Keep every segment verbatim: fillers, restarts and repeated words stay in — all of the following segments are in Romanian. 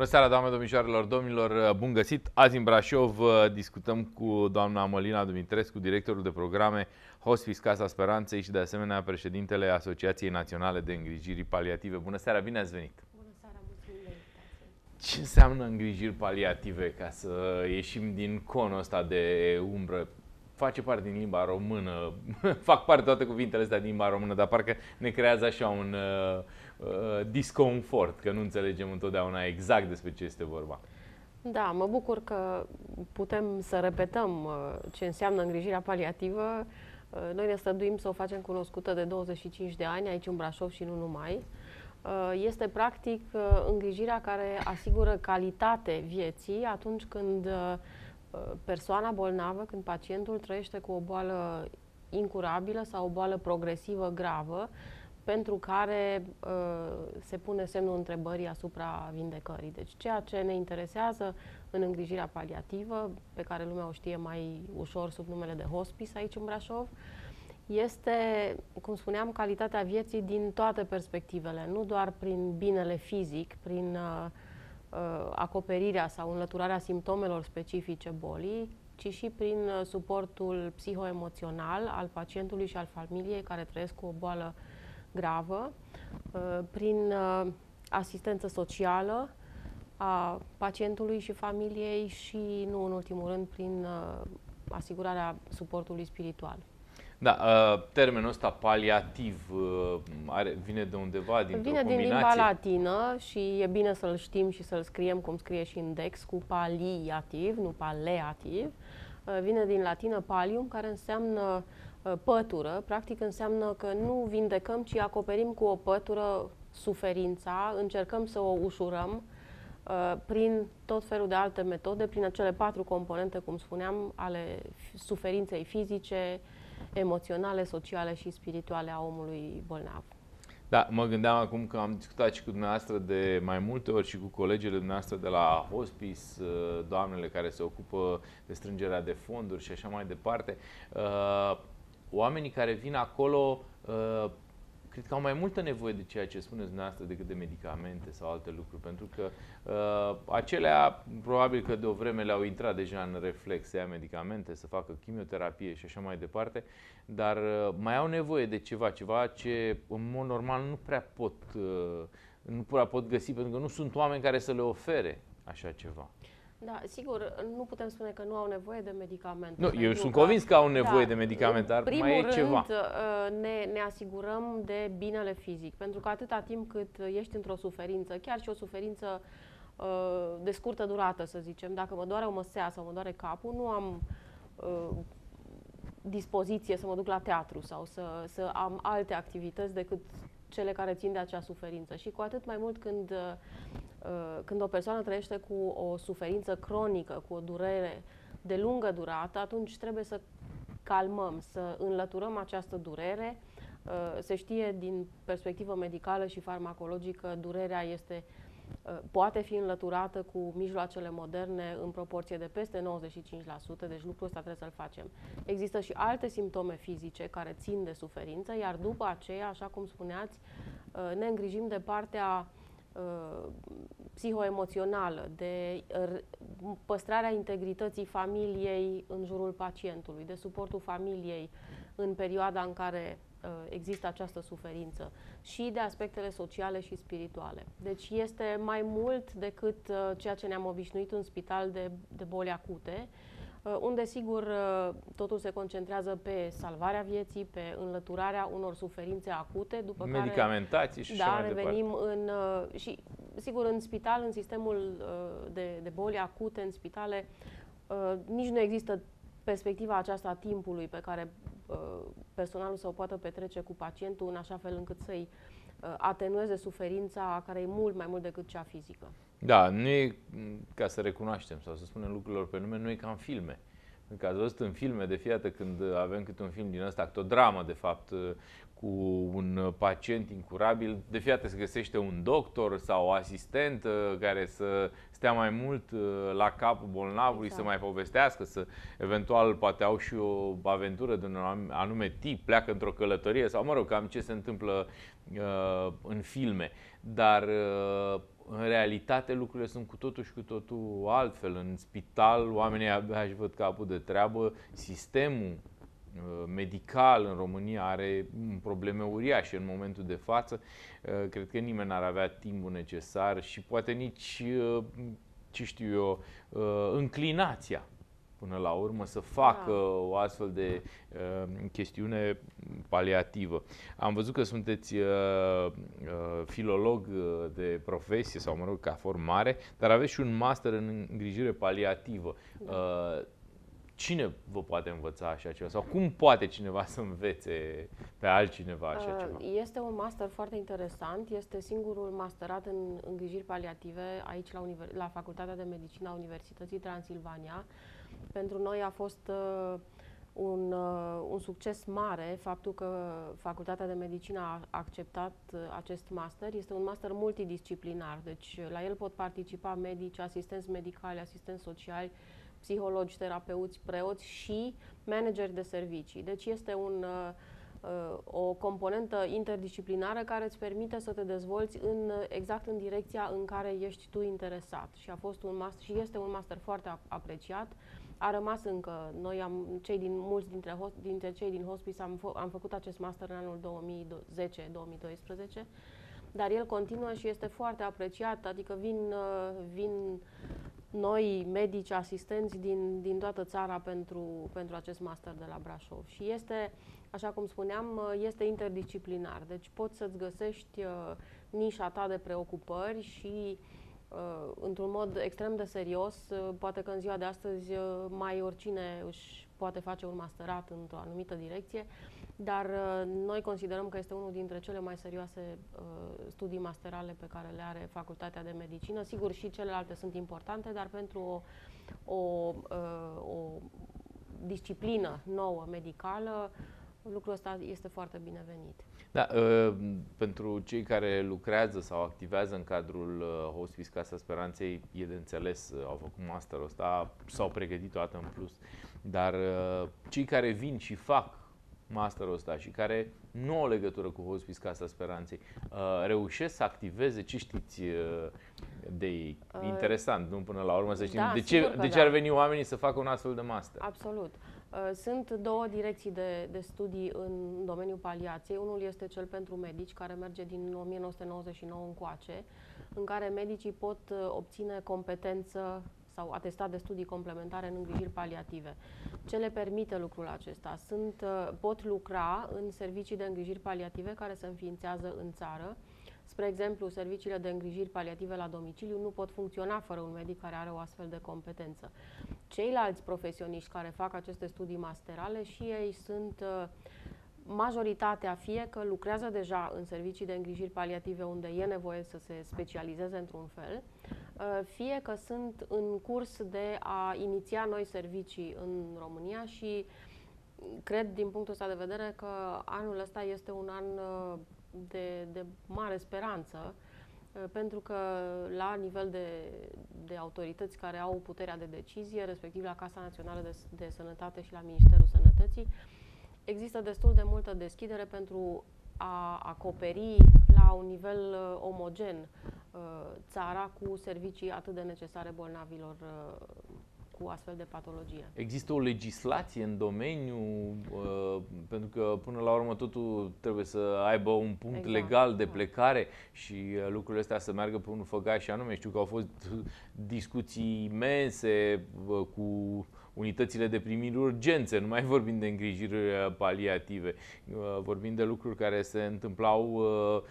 Bună seara, doamne, domnișoarelor, domnilor, bun găsit! Azi în Brașov discutăm cu doamna Mălina Dumitrescu, directorul de programe Hospice Casa Speranței și de asemenea președintele Asociației Naționale de Îngrijiri Paliative. Bună seara, bine ați venit! Bună seara, mulțumim de invitație! Ce înseamnă îngrijiri paliative, ca să ieșim din conul ăsta de umbră? Face parte din limba română, fac parte toate cuvintele astea din limba română, dar parcă ne creează așa un uh, uh, disconfort, că nu înțelegem întotdeauna exact despre ce este vorba. Da, mă bucur că putem să repetăm uh, ce înseamnă îngrijirea paliativă. Uh, noi ne străduim să o facem cunoscută de douăzeci și cinci de ani, aici în Brașov și nu numai. Uh, este practic uh, îngrijirea care asigură calitate vieții atunci când uh, persoana bolnavă, când pacientul trăiește cu o boală incurabilă sau o boală progresivă gravă, pentru care uh, se pune semnul întrebării asupra vindecării. Deci ceea ce ne interesează în îngrijirea paliativă, pe care lumea o știe mai ușor sub numele de hospice aici în Brașov, este, cum spuneam, calitatea vieții din toate perspectivele, nu doar prin binele fizic, prin uh, acoperirea sau înlăturarea simptomelor specifice bolii, ci și prin suportul psihoemoțional al pacientului și al familiei care trăiesc cu o boală gravă, prin asistență socială a pacientului și familiei și, nu în ultimul rând, prin asigurarea suportului spiritual. Da, termenul ăsta paliativ are, vine de undeva, dintr-o Vine combinație? din limba latină și e bine să-l știm și să-l scriem cum scrie și în Dex, cu paliativ, nu paleativ. Vine din latină palium, care înseamnă pătură. Practic înseamnă că nu vindecăm, ci acoperim cu o pătură suferința, încercăm să o ușurăm prin tot felul de alte metode, prin acele patru componente, cum spuneam, ale suferinței fizice, emoționale, sociale și spirituale a omului bolnav. Da, mă gândeam acum că am discutat și cu dumneavoastră de mai multe ori și cu colegele dumneavoastră de la hospice, doamnele care se ocupă de strângerea de fonduri și așa mai departe. Oamenii care vin acolo, cred că au mai multă nevoie de ceea ce spuneți dumneavoastră decât de medicamente sau alte lucruri, pentru că uh, acelea probabil că de o vreme le-au intrat deja în reflex să ia medicamente, să facă chimioterapie și așa mai departe, dar uh, mai au nevoie de ceva, ceva ce în mod normal nu prea pot, uh, nu prea pot găsi, pentru că nu sunt oameni care să le ofere așa ceva. Da, sigur, nu putem spune că nu au nevoie de medicamente. Nu, eu sunt convins că au nevoie da, de medicamente, dar mai e rând, ceva. Ne, ne asigurăm de binele fizic, pentru că atâta timp cât ești într-o suferință, chiar și o suferință uh, de scurtă durată, să zicem, dacă mă doare o măsea sau mă doare capul, nu am uh, dispoziție să mă duc la teatru sau să, să am alte activități decât cele care țin de acea suferință. Și cu atât mai mult când, când o persoană trăiește cu o suferință cronică, cu o durere de lungă durată, atunci trebuie să calmăm, să înlăturăm această durere. Se știe din perspectivă medicală și farmacologică, durerea este, poate fi înlăturată cu mijloacele moderne în proporție de peste nouăzeci și cinci la sută, deci lucrul ăsta trebuie să-l facem. Există și alte simptome fizice care țin de suferință, iar după aceea, așa cum spuneați, ne îngrijim de partea psihoemoțională, de păstrarea integrității familiei în jurul pacientului, de suportul familiei în perioada în care există această suferință și de aspectele sociale și spirituale. Deci este mai mult decât ceea ce ne-am obișnuit în spital de, de boli acute, unde sigur totul se concentrează pe salvarea vieții, pe înlăturarea unor suferințe acute, după medicamentații și care, așa da, mai revenim departe. în și sigur în spital, în sistemul de, de boli acute, în spitale, nici nu există perspectiva aceasta a timpului pe care personalul să o poată petrece cu pacientul în așa fel încât să-i atenueze suferința care e mult mai mult decât cea fizică. Da, nu e, ca să recunoaștem sau să spunem lucrurilor pe nume, nu e ca în filme. Pentru că ați văzut în filme, de fiecare dată când avem câte un film din ăsta, câte o dramă, de fapt, cu un pacient incurabil, de fiecare dată se găsește un doctor sau o asistentă care să stea mai mult la capul bolnavului, exact, să mai povestească, să eventual poate au și o aventură de un anume tip, pleacă într-o călătorie sau, mă rog, cam ce se întâmplă uh, în filme. Dar uh, în realitate lucrurile sunt cu totul și cu totul altfel. În spital oamenii abia își văd capul de treabă, sistemul medical în România are probleme uriașe în momentul de față. Cred că nimeni n-ar avea timpul necesar și poate nici, ce știu eu, înclinația până la urmă să facă da. o astfel de uh, chestiune paliativă. Am văzut că sunteți uh, uh, filolog de profesie sau, mă rog, ca formare, dar aveți și un master în îngrijire paliativă. Da. Uh, Cine vă poate învăța așa ceva? Sau cum poate cineva să învețe pe altcineva așa ceva? Este un master foarte interesant. Este singurul masterat în îngrijiri paliative aici la, la Facultatea de Medicină a Universității Transilvania. Pentru noi a fost uh, un, uh, un succes mare faptul că Facultatea de Medicină a acceptat uh, acest master. Este un master multidisciplinar, deci la el pot participa medici, asistenți medicali, asistenți sociali, psihologi, terapeuți, preoți și manageri de servicii. Deci este un, uh, o componentă interdisciplinară care îți permite să te dezvolți în, exact în direcția în care ești tu interesat. Și a fost un master, și este un master foarte apreciat. A rămas încă, noi am, cei din, mulți dintre, dintre cei din hospice am, am făcut acest master în anul două mii zece două mii doisprezece, dar el continuă și este foarte apreciat, adică vin, vin noi medici, asistenți din, din toată țara pentru, pentru acest master de la Brașov. Și este, așa cum spuneam, este interdisciplinar, deci poți să-ți găsești nișa ta de preocupări și Uh, într-un mod extrem de serios, uh, poate că în ziua de astăzi uh, mai oricine își poate face un masterat într-o anumită direcție, dar uh, noi considerăm că este unul dintre cele mai serioase uh, studii masterale pe care le are Facultatea de Medicină. Sigur, și celelalte sunt importante, dar pentru o, o, uh, o disciplină nouă medicală, lucrul ăsta este foarte binevenit. Da, pentru cei care lucrează sau activează în cadrul Hospice Casa Speranței, e de înțeles, au făcut masterul ăsta, s-au pregătit toată în plus, dar cei care vin și fac masterul ăsta și care nu au legătură cu Hospice Casa Speranței, reușesc să activeze, ce știți de ei? Interesant, nu până la urmă să știm da, de ce, de ce da. ar veni oamenii să facă un astfel de master. Absolut. Sunt două direcții de, de studii în domeniul paliației. Unul este cel pentru medici, care merge din o mie nouă sute nouăzeci și nouă încoace, în care medicii pot obține competență sau atestat de studii complementare în îngrijiri paliative. Ce le permite lucrul acesta? Sunt, pot lucra în servicii de îngrijiri paliative care se înființează în țară. Spre exemplu, serviciile de îngrijiri paliative la domiciliu nu pot funcționa fără un medic care are o astfel de competență. Ceilalți profesioniști care fac aceste studii masterale și ei sunt majoritatea, fie că lucrează deja în servicii de îngrijiri paliative unde e nevoie să se specializeze într-un fel, fie că sunt în curs de a iniția noi servicii în România și cred din punctul ăsta de vedere că anul ăsta este un an de, de mare speranță, pentru că la nivel de, de autorități care au puterea de decizie, respectiv la Casa Națională de, de Sănătate și la Ministerul Sănătății, există destul de multă deschidere pentru a acoperi la un nivel uh, omogen uh, țara cu servicii atât de necesare bolnavilor uh, cu astfel de patologie. Există o legislație în domeniu, uh, pentru că până la urmă totul trebuie să aibă un punct exact. legal de plecare și uh, lucrurile astea să meargă pe un făgaș și anume. Știu că au fost discuții imense uh, cu unitățile de primiri urgențe, nu mai vorbim de îngrijiri paliative, vorbim de lucruri care se întâmplau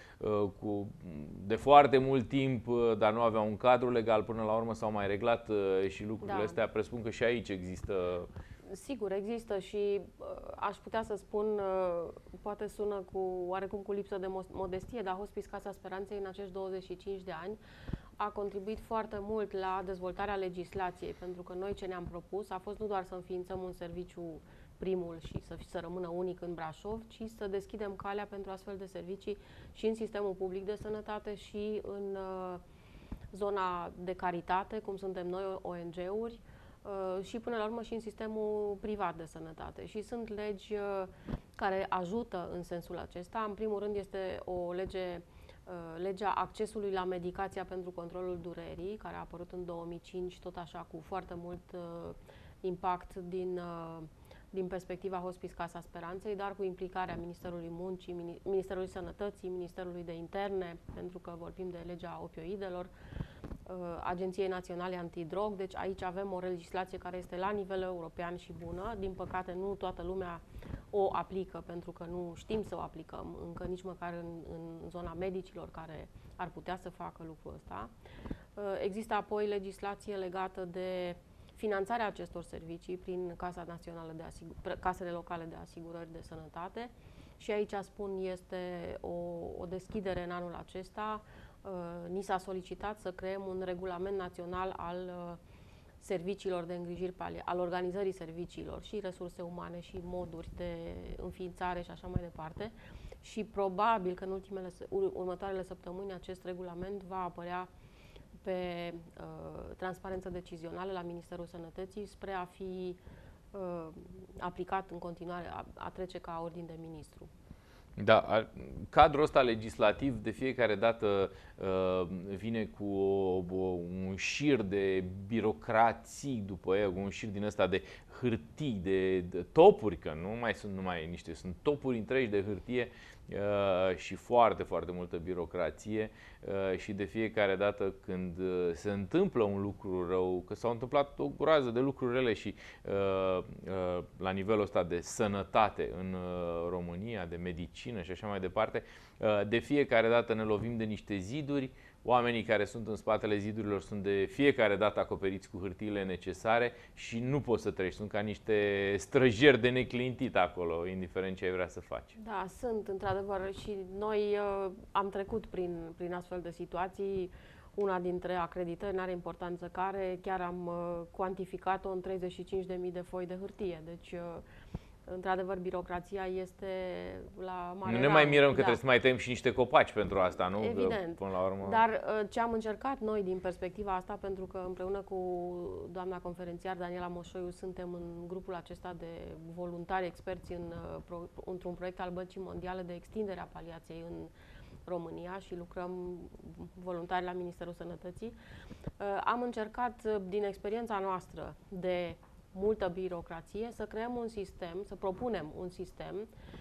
cu, de foarte mult timp, dar nu aveau un cadru legal, până la urmă s-au mai reglat și lucrurile da. astea. Presupun că și aici există... Sigur, există și aș putea să spun, poate sună cu oarecum cu lipsă de modestie, dar Hospice Casa Speranței în acești douăzeci și cinci de ani a contribuit foarte mult la dezvoltarea legislației, pentru că noi ce ne-am propus a fost nu doar să înființăm un serviciu, primul, și să, să rămână unic în Brașov, ci să deschidem calea pentru astfel de servicii și în sistemul public de sănătate și în uh, zona de caritate, cum suntem noi, O N G-uri, uh, și până la urmă și în sistemul privat de sănătate. Și sunt legi uh, care ajută în sensul acesta. În primul rând este o lege legea accesului la medicația pentru controlul durerii, care a apărut în două mii cinci, tot așa cu foarte mult impact din, din perspectiva Hospice Casa Speranței, dar cu implicarea Ministerului Muncii, Ministerului Sănătății, Ministerului de Interne, pentru că vorbim de legea opioidelor, Agenției Naționale Antidrog. Deci aici avem o legislație care este la nivel european și bună. Din păcate nu toată lumea o aplică, pentru că nu știm să o aplicăm încă nici măcar în, în zona medicilor care ar putea să facă lucrul ăsta. Există apoi legislație legată de finanțarea acestor servicii prin Casa Națională de Asigur- Casele Locale de Asigurări de Sănătate și aici, spun, este o, o deschidere în anul acesta. Ni s-a solicitat să creăm un regulament național al serviciilor de îngrijiri paliative, al organizării serviciilor și resurse umane și moduri de înființare și așa mai departe. Și probabil că în ultimele, următoarele săptămâni acest regulament va apărea pe uh, transparență decizională la Ministerul Sănătății spre a fi uh, aplicat în continuare, a, a trece ca ordin de ministru. Da, cadrul ăsta legislativ de fiecare dată uh, vine cu o, o, un șir de birocrații după el, cu un șir din ăsta de hârtii, de, de topuri, că nu mai sunt numai niște, sunt topuri întregi de hârtie uh, și foarte, foarte multă birocrație uh, și de fiecare dată când se întâmplă un lucru rău, că s-au întâmplat o groază de lucruri rele și uh, uh, la nivelul ăsta de sănătate în uh, România, de medicină și așa mai departe, uh, de fiecare dată ne lovim de niște ziduri. Oamenii care sunt în spatele zidurilor sunt de fiecare dată acoperiți cu hârtiile necesare și nu poți să treci. Sunt ca niște străjeri de neclintit acolo, indiferent ce ai vrea să faci. Da, sunt, într-adevăr, și noi uh, am trecut prin, prin astfel de situații. Una dintre acreditări, n-are importanță care, chiar am uh, cuantificat-o în treizeci și cinci de mii de foi de hârtie. Deci, uh, într-adevăr, birocrația este la mare. Nu ne mai mirăm că da. trebuie să mai tăiem și niște copaci pentru asta, nu? Evident. Până la urmă... Dar ce am încercat noi din perspectiva asta, pentru că împreună cu doamna conferențiar Daniela Moșoiu suntem în grupul acesta de voluntari experți în, într-un proiect al Băncii Mondiale de extindere a paliației în România și lucrăm voluntari la Ministerul Sănătății. Am încercat, din experiența noastră de multă birocrație, să creăm un sistem, să propunem un sistem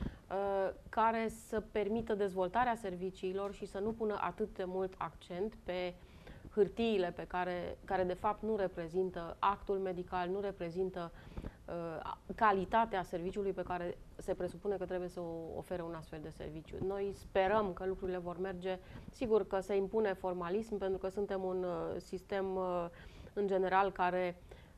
uh, care să permită dezvoltarea serviciilor și să nu pună atât de mult accent pe hârtiile pe care, care de fapt nu reprezintă actul medical, nu reprezintă uh, calitatea serviciului pe care se presupune că trebuie să o ofere un astfel de serviciu. Noi sperăm că lucrurile vor merge, sigur că se impune formalism, pentru că suntem un uh, sistem uh, în general care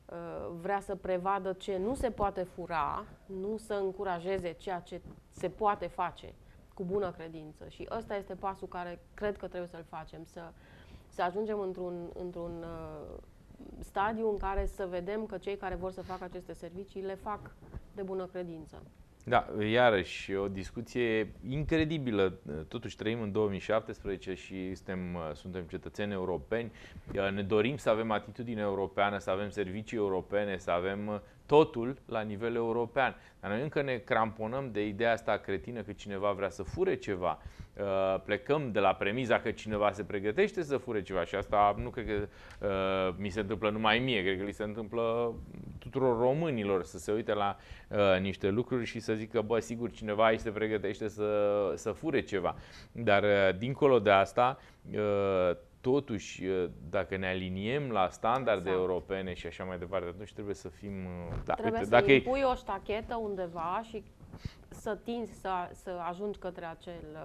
vrea să prevadă ce nu se poate fura, nu să încurajeze ceea ce se poate face cu bună credință. Și ăsta este pasul care cred că trebuie să-l facem, să, să ajungem într-un, într-un uh, stadiu în care să vedem că cei care vor să facă aceste servicii le fac de bună credință. Da, iarăși o discuție incredibilă. Totuși trăim în două mii șaptesprezece și suntem, suntem cetățeni europeni. Ne dorim să avem atitudine europeană, să avem servicii europene, să avem totul la nivel european. Dar noi încă ne cramponăm de ideea asta cretină că cineva vrea să fure ceva. Plecăm de la premiza că cineva se pregătește să fure ceva și asta nu cred că uh, mi se întâmplă numai mie, cred că li se întâmplă tuturor românilor să se uite la uh, niște lucruri și să zică, bă, sigur, cineva aici se pregătește să, să fure ceva. Dar uh, dincolo de asta, uh, totuși, dacă ne aliniem la standarde exact. europene și așa mai departe, atunci trebuie să fim... Da, trebuie uite, să dacă impui e... o ștachetă undeva și să tinzi să, să ajungi către acel,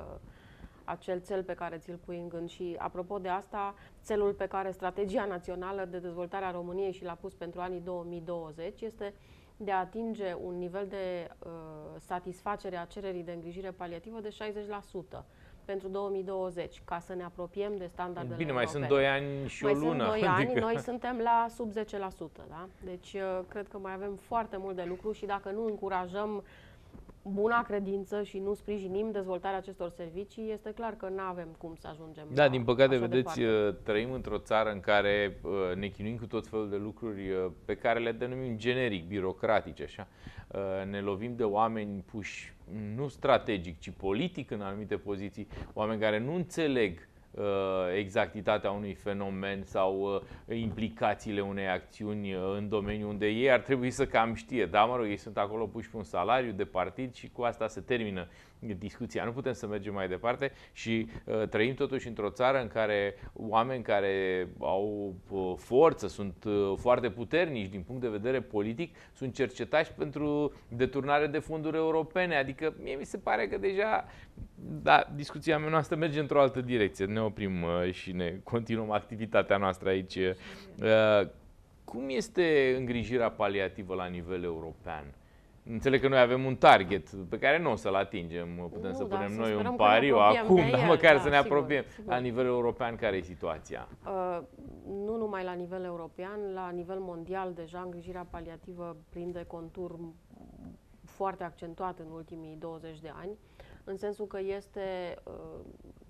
acel cel pe care ți-l pui în gând. Și apropo de asta, țelul pe care Strategia Națională de Dezvoltare a României și l-a pus pentru anii două mii douăzeci este de a atinge un nivel de uh, satisfacere a cererii de îngrijire paliativă de șaizeci la sută. Pentru două mii douăzeci, ca să ne apropiem de standardele Bine, mai europene. sunt doi ani și o mai lună. Sunt doi adică... ani, noi suntem la sub zece la sută. Da? Deci, cred că mai avem foarte mult de lucru și dacă nu încurajăm buna credință și nu sprijinim dezvoltarea acestor servicii, este clar că nu avem cum să ajungem. Da, din păcate, vedeți, departe. Trăim într-o țară în care ne chinuim cu tot felul de lucruri pe care le denumim generic, birocratice, așa. Ne lovim de oameni puși nu strategic, ci politic în anumite poziții, oameni care nu înțeleg exactitatea unui fenomen sau implicațiile unei acțiuni în domeniul unde ei ar trebui să cam știe. Da, mă rog, ei sunt acolo puși pe un salariu de partid și cu asta se termină discuția. Nu putem să mergem mai departe și uh, trăim totuși într-o țară în care oameni care au uh, forță, sunt uh, foarte puternici din punct de vedere politic, sunt cercetați pentru deturnare de fonduri europene. Adică mie mi se pare că deja, da, discuția mea noastră merge într-o altă direcție. Ne oprim uh, și ne continuăm activitatea noastră aici. Uh, cum este îngrijirea paliativă la nivel european? Înțeleg că noi avem un target pe care nu o să-l atingem, putem nu, să punem noi un pariu acum, dar măcar da, să ne apropiem. Sigur, sigur. La nivel european, care e situația? Uh, nu numai la nivel european, la nivel mondial deja îngrijirea paliativă prinde contur foarte accentuat în ultimii douăzeci de ani, în sensul că este uh,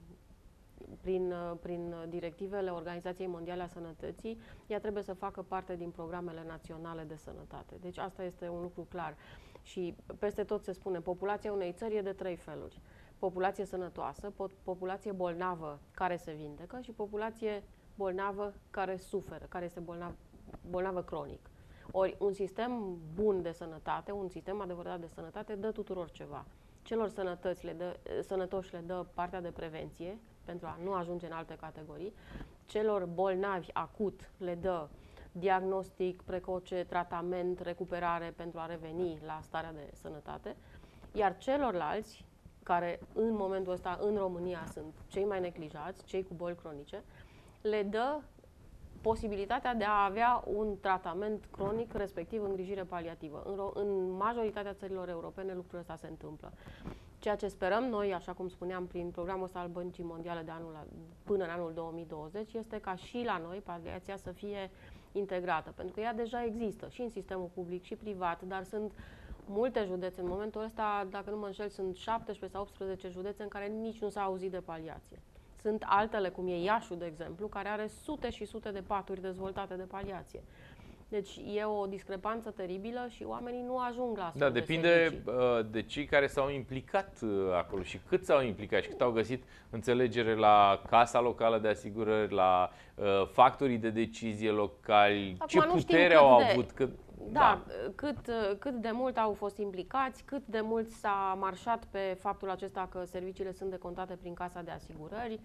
prin, prin directivele Organizației Mondiale a Sănătății, ea trebuie să facă parte din programele naționale de sănătate. Deci asta este un lucru clar. Și peste tot se spune, populația unei țări e de trei feluri. Populație sănătoasă, populație bolnavă care se vindecă și populație bolnavă care suferă, care este bolnav, bolnavă cronic. Ori un sistem bun de sănătate, un sistem adevărat de sănătate dă tuturor ceva. Celor sănătăți le dă, sănătoși le dă partea de prevenție pentru a nu ajunge în alte categorii. Celor bolnavi acut le dă diagnostic precoce, tratament, recuperare pentru a reveni la starea de sănătate. Iar celorlalți, care în momentul ăsta în România sunt cei mai neglijați, cei cu boli cronice, le dă posibilitatea de a avea un tratament cronic, respectiv îngrijire paliativă. În, în majoritatea țărilor europene lucrul ăsta se întâmplă. Ceea ce sperăm noi, așa cum spuneam, prin programul ăsta al Băncii Mondiale de anul, până în anul două mii douăzeci, este ca și la noi paliația să fie integrată, pentru că ea deja există și în sistemul public și privat, dar sunt multe județe. În momentul ăsta, dacă nu mă înșel, sunt șaptesprezece sau optsprezece județe în care nici nu s-a auzit de paliație. Sunt altele, cum e Iașul, de exemplu, care are sute și sute de paturi dezvoltate de paliație. Deci e o discrepanță teribilă și oamenii nu ajung la astfel Da, depinde de, de cei care s-au implicat acolo și cât s-au implicat și cât au găsit înțelegere la Casa Locală de Asigurări, la uh, factorii de decizie locali, acum ce putere au avut. De... Cât... Da, da. Cât, cât de mult au fost implicați, cât de mult s-a marșat pe faptul acesta că serviciile sunt decontate prin Casa de Asigurări.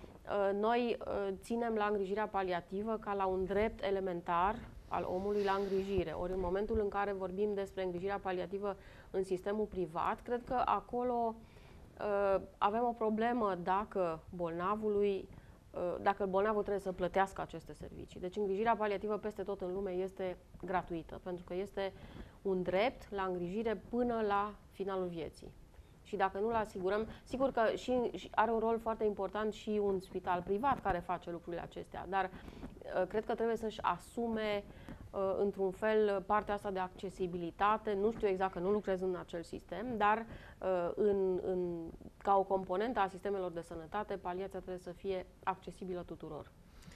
Noi ținem la îngrijirea paliativă ca la un drept elementar al omului la îngrijire. Ori în momentul în care vorbim despre îngrijirea paliativă în sistemul privat, cred că acolo uh, avem o problemă dacă bolnavului dacă bolnavul trebuie să plătească aceste servicii. Deci îngrijirea paliativă peste tot în lume este gratuită, pentru că este un drept la îngrijire până la finalul vieții. Și dacă nu-l asigurăm, sigur că și are un rol foarte important și un spital privat care face lucrurile acestea, dar cred că trebuie să-și asume într-un fel partea asta de accesibilitate. Nu știu exact, că nu lucrez în acel sistem, dar în, în, ca o componentă a sistemelor de sănătate, paliația trebuie să fie accesibilă tuturor.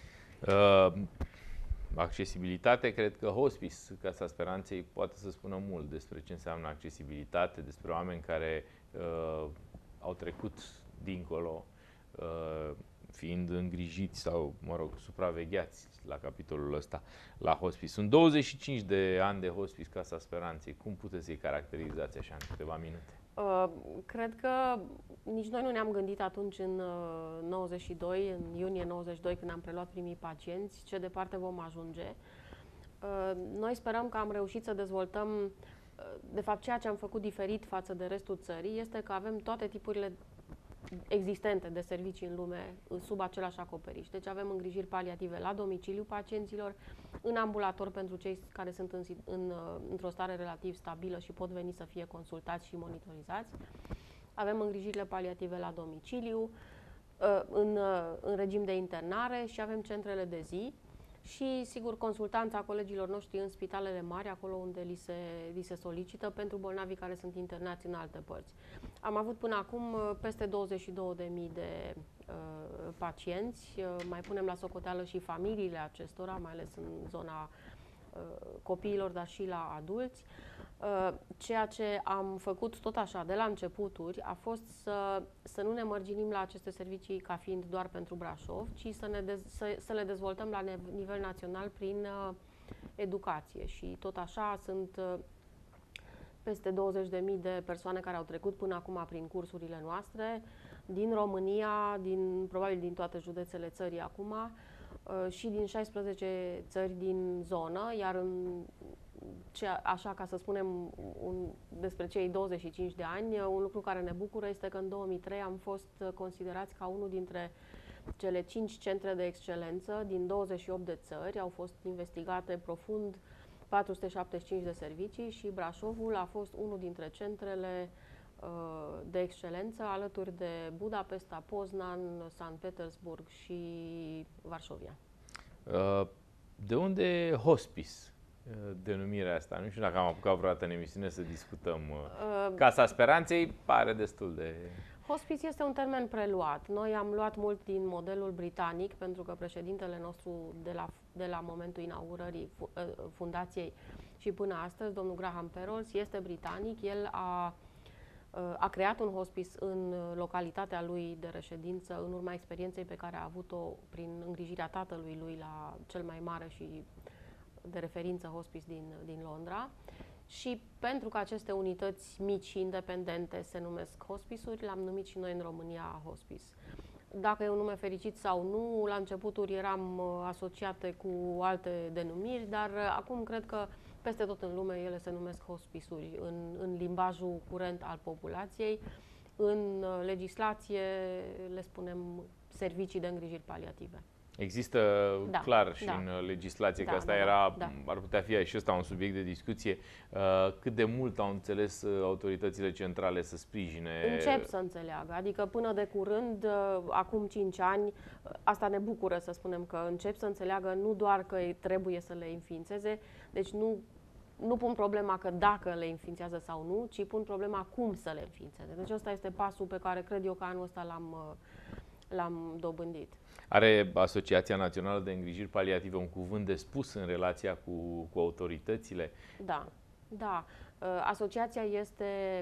Uh, accesibilitate, cred că Hospice, Casa Speranței, poate să spună mult despre ce înseamnă accesibilitate, despre oameni care uh, au trecut dincolo, uh, fiind îngrijiți sau, mă rog, supravegheați la capitolul ăsta la Hospice. Sunt douăzeci și cinci de ani de Hospice Casa Speranței. Cum puteți să-i caracterizați așa în câteva minute? Uh, cred că nici noi nu ne-am gândit atunci în uh, nouăzeci și doi, în iunie nouăzeci și doi, când am preluat primii pacienți, ce departe vom ajunge. Uh, noi sperăm că am reușit să dezvoltăm, uh, de fapt ceea ce am făcut diferit față de restul țării este că avem toate tipurile existente de servicii în lume sub același acoperiș. Deci avem îngrijiri paliative la domiciliu pacienților, în ambulator pentru cei care sunt în, în, într-o stare relativ stabilă și pot veni să fie consultați și monitorizați. Avem îngrijirile paliative la domiciliu, în, în regim de internare și avem centrele de zi și, sigur, consultanța colegilor noștri în spitalele mari, acolo unde li se, li se solicită pentru bolnavii care sunt internați în alte părți. Am avut până acum peste douăzeci și două de mii de uh, pacienți, uh, mai punem la socoteală și familiile acestora, mai ales în zona uh, copiilor, dar și la adulți. Uh, ceea ce am făcut tot așa, de la începuturi, a fost să, să nu ne mărginim la aceste servicii ca fiind doar pentru Brașov, ci să, ne dez, să, să le dezvoltăm la nivel național prin uh, educație. Și tot așa sunt uh, peste douăzeci de mii de persoane care au trecut până acum prin cursurile noastre, din România, din, probabil din toate județele țării acum, uh, și din șaisprezece țări din zonă, iar în Ce, așa ca să spunem un, despre cei douăzeci și cinci de ani, un lucru care ne bucură este că în două mii trei am fost considerați ca unul dintre cele cinci centre de excelență din douăzeci și opt de țări. Au fost investigate profund patru sute șaptezeci și cinci de servicii și Brașovul a fost unul dintre centrele uh, de excelență, alături de Budapesta, Poznan, Sankt Petersburg și Varșovia. Uh, de unde hospice? Denumirea asta. Nu știu dacă am apucat vreodată în emisiune să discutăm. Uh, Casa Speranței pare destul de... Hospice este un termen preluat. Noi am luat mult din modelul britanic, pentru că președintele nostru de la, de la momentul inaugurării fundației și până astăzi, domnul Graham Perrolls, este britanic. El a, a creat un hospice în localitatea lui de reședință, în urma experienței pe care a avut-o prin îngrijirea tatălui lui la cel mai mare și de referință hospice din, din Londra. Și pentru că aceste unități mici și independente se numesc hospice-uri, l-am numit și noi în România hospice. Dacă e un nume fericit sau nu, la începuturi eram asociate cu alte denumiri, dar acum cred că peste tot în lume ele se numesc hospice-uri în, în limbajul curent al populației. În legislație le spunem servicii de îngrijiri paliative. Există da, clar și da. în legislație, da, că asta da, era, da. ar putea fi și ăsta un subiect de discuție, uh, cât de mult au înțeles autoritățile centrale să sprijine... Încep să înțeleagă, adică până de curând, uh, acum cinci ani, uh, asta ne bucură să spunem că încep să înțeleagă nu doar că trebuie să le înființeze, deci nu, nu pun problema că dacă le înființează sau nu, ci pun problema cum să le înființeze. Deci ăsta este pasul pe care cred eu că anul ăsta l-am... Uh, l-am dobândit. Are Asociația Națională de Îngrijiri Paliative un cuvânt de spus în relația cu, cu autoritățile? Da, da. Asociația este,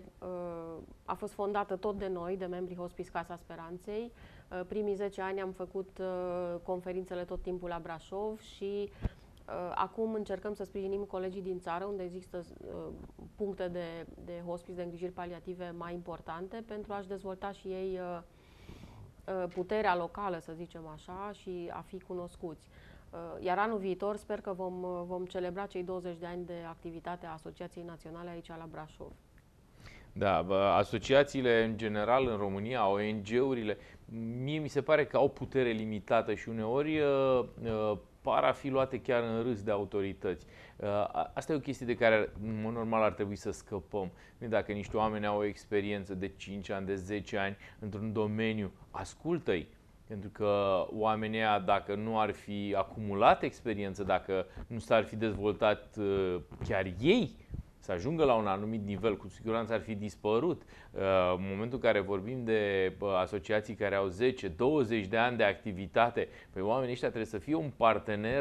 a fost fondată tot de noi, de membrii Hospice Casa Speranței. Primii zece ani am făcut conferințele tot timpul la Brașov și acum încercăm să sprijinim colegii din țară, unde există puncte de, de hospice, de îngrijiri paliative mai importante, pentru a-și dezvolta și ei puterea locală, să zicem așa, și a fi cunoscuți. Iar anul viitor sper că vom, vom celebra cei douăzeci de ani de activitate a Asociației Naționale aici la Brașov. Da, asociațiile în general în România, O N G-urile, mie mi se pare că au putere limitată și uneori uh, uh, par a fi luate chiar în râs de autorități. Uh, asta e o chestie de care, în mod normal, ar trebui să scăpăm. Dacă niște oameni au o experiență de cinci ani, de zece ani într-un domeniu, ascultă-i. Pentru că oamenii ăia, dacă nu ar fi acumulat experiență, dacă nu s-ar fi dezvoltat uh, chiar ei, să ajungă la un anumit nivel, cu siguranță ar fi dispărut. În momentul în care vorbim de asociații care au zece douăzeci de ani de activitate, pe oamenii ăștia trebuie să fie un partener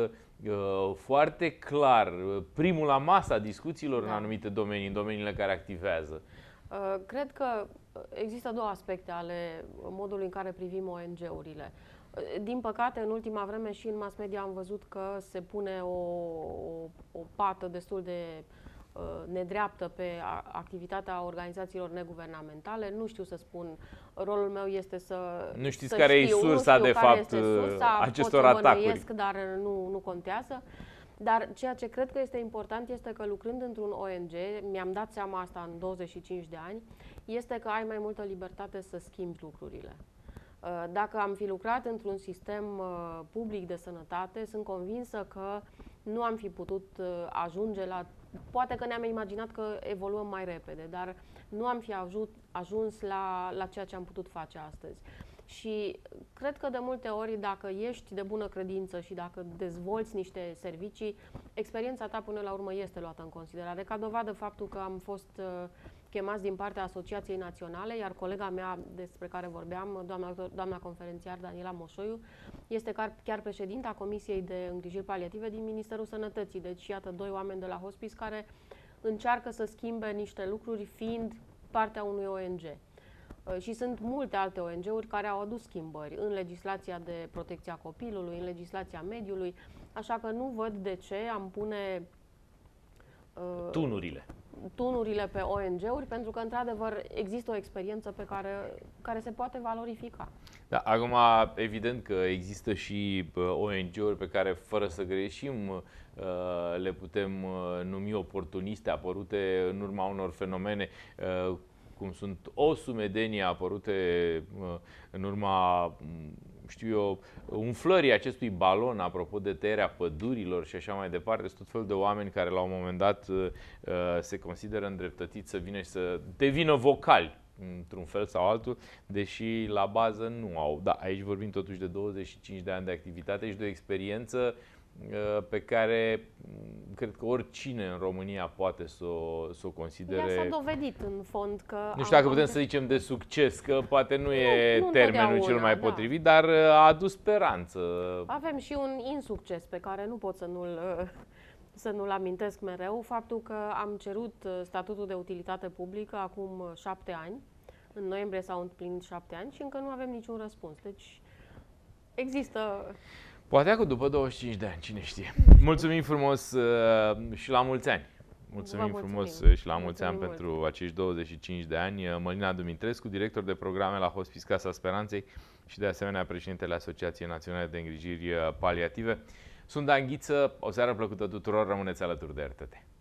foarte clar, primul la masa discuțiilor da. în anumite domenii, în domeniile care activează. Cred că există două aspecte ale modului în care privim O N G-urile. Din păcate, în ultima vreme și în mass media am văzut că se pune o, o, o pată destul de nedreaptă pe activitatea organizațiilor neguvernamentale. Nu știu să spun, rolul meu este să Nu știți să care știu, e sursa, de fapt, sursa, acestor atacuri. Bănuiesc, dar nu, nu contează. Dar ceea ce cred că este important este că lucrând într-un O N G, mi-am dat seama asta în douăzeci și cinci de ani, este că ai mai multă libertate să schimbi lucrurile. Dacă am fi lucrat într-un sistem public de sănătate, sunt convinsă că nu am fi putut ajunge la... Poate că ne-am imaginat că evoluăm mai repede, dar nu am fi ajut, ajuns la, la ceea ce am putut face astăzi. Și cred că de multe ori, dacă ești de bună credință și dacă dezvolți niște servicii, experiența ta până la urmă este luată în considerare. Ca dovadă faptul că am fost uh, chemați din partea Asociației Naționale, iar colega mea despre care vorbeam, doamna, doamna conferențiar Daniela Moșoiu, este chiar președinta Comisiei de Îngrijiri Paliative din Ministerul Sănătății. Deci, iată, doi oameni de la hospice care încearcă să schimbe niște lucruri fiind partea unui O N G. Și sunt multe alte O N G-uri care au adus schimbări în legislația de protecție a copilului, în legislația mediului, așa că nu văd de ce am pune uh, tunurile. tunurile pe O N G-uri, pentru că, într-adevăr, există o experiență pe care, care se poate valorifica. Da, acum, evident că există și O N G-uri pe care, fără să greșim, le putem numi oportuniste, apărute în urma unor fenomene cum sunt o sumedenie apărute în urma, știu eu, umflării acestui balon, apropo de tăierea pădurilor și așa mai departe. Sunt tot felul de oameni care la un moment dat se consideră îndreptățiți să vină și să devină vocali într-un fel sau altul, deși la bază nu au. Da, aici vorbim totuși de douăzeci și cinci de ani de activitate și de o experiență pe care cred că oricine în România poate să o, să o considere. Ea s-a dovedit în fond că... Nu știu dacă putem să zicem de succes, că poate nu, nu e nu termenul cel mai da. potrivit, dar a adus speranță. Avem și un insucces pe care nu pot să nu-l să nu-l amintesc mereu, faptul că am cerut statutul de utilitate publică acum șapte ani. În noiembrie s-au împlinit șapte ani și încă nu avem niciun răspuns. Deci există... Poate că după douăzeci și cinci de ani, cine știe. Mulțumim frumos uh, și la mulți ani. Mulțumim, mulțumim. frumos și la mulți ani mult. pentru acești douăzeci și cinci de ani. Mălina Dumitrescu, director de programe la Hospice Casa Speranței și de asemenea președintele Asociației Naționale de Îngrijiri Paliative. Sunt Dan Ghiță, o seară plăcută tuturor, rămâneți alături de R T T.